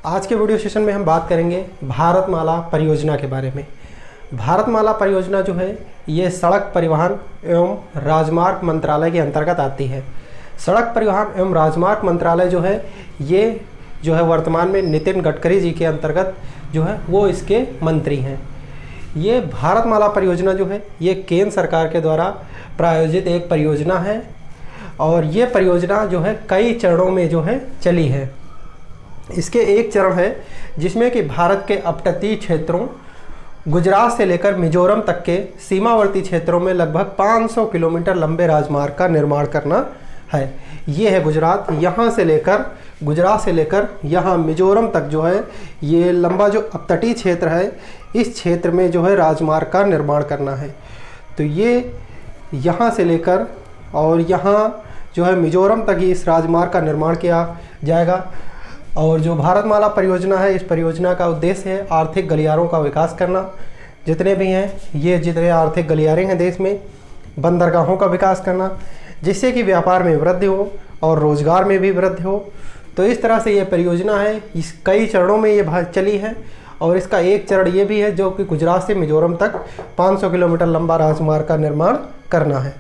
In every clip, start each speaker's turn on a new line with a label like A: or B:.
A: आज के video session में हम बात करेंगे भारतमाला परियोजना के बारे में। भारतमाला परियोजना जो है ये सड़क परिवहन एवं राजमार्ग मंत्रालय के अंतर्गत आती है। सड़क परिवहन एवं राजमार्ग मंत्रालय जो है ये जो है वर्तमान में नितिन गडकरी जी के अंतर्गत जो है वो इसके मंत्री हैं। ये भारतमाला परियोजना जो है ये केंद्र सरकार के द्वारा प्रायोजित एक परियोजना है और ये परियोजना जो है कई चरणों में जो है चली है। इसके एक चरण है जिसमें कि भारत के अपतटीय क्षेत्रों गुजरात से लेकर मिजोरम तक के सीमावर्ती क्षेत्रों में लगभग 500 किलोमीटर लंबे राजमार्ग का निर्माण करना है। ये है गुजरात, गुजरात से लेकर यहाँ मिजोरम तक जो है ये लंबा जो अपतटीय क्षेत्र है इस क्षेत्र में जो है राजमार्ग का निर्माण करना है। तो ये यहाँ से लेकर और यहाँ जो है मिजोरम तक ही इस राजमार्ग का निर्माण किया जाएगा। और जो भारतमाला परियोजना है इस परियोजना का उद्देश्य है आर्थिक गलियारों का विकास करना। जितने भी हैं ये जितने आर्थिक गलियारे हैं देश में, बंदरगाहों का विकास करना जिससे कि व्यापार में वृद्धि हो और रोजगार में भी वृद्धि हो। तो इस तरह से ये परियोजना है, इस कई चरणों में ये चली है और इसका एक चरण ये भी है जो कि गुजरात से मिजोरम तक 500 किलोमीटर लंबा राजमार्ग का निर्माण करना है।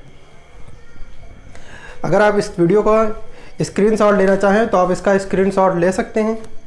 A: अगर आप इस वीडियो को स्क्रीनशॉट लेना चाहें तो आप इसका स्क्रीनशॉट ले सकते हैं।